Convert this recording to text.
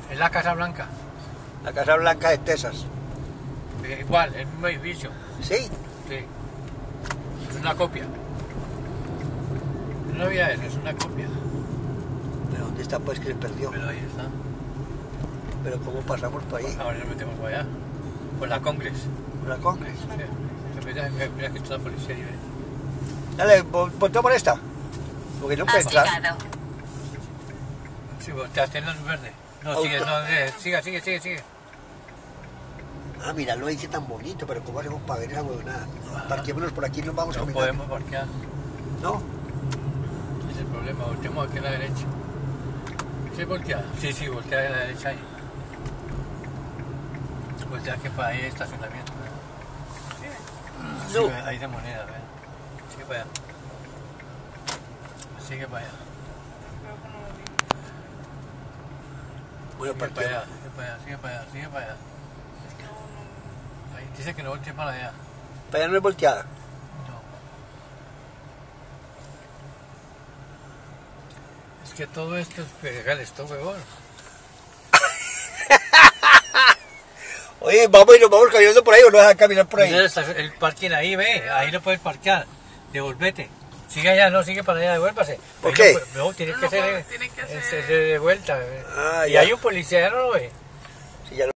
Es la Casa Blanca. La Casa Blanca de Texas. Igual, el mismo edificio. ¿Sí? Sí. Es una copia. No había eso, es una copia. ¿Pero dónde está pues que se perdió? Pero ahí está. ¿Pero cómo pasamos por ahí? Ahora nos metemos para allá. Por la Congress. ¿Por la Congress? Sí. Mira que está la policía ahí, ¿ves? Dale, volteo por esta. Porque no puede entrar. Sí, volteaste en luz verde. No, sigue, no, sigue. Ah, mira, lo dice tan bonito, pero ¿cómo hacemos para ver esa huevonada? Parquémonos por aquí y nos vamos No caminando. podemos parquear. ¿No? Ese es el problema, volteamos aquí a la derecha. ¿Sí voltea? Sí, voltea a la derecha ahí. Voltea que para ahí hay estacionamiento. No. Sí, ahí de moneda, ¿ves? Sigue para allá. Sigue para allá. Bueno, Sigue para parqueo. allá, sigue para allá. Ahí dice que no voltee para allá. Para allá no es volteada. No. Es que todo esto es legal, esto, huevón. Oye, vamos y nos vamos caminando por ahí o no vas a caminar por ahí. Entonces, el parking ahí, ve, ahí lo puedes parquear. Devolvete. Sigue allá, no, sigue para allá, devuélvase. ¿Por Ahí qué? No, tiene que ser tiene que ser de vuelta. Ah, Y ya. hay un policía, ¿ya no lo ve? Sí, ya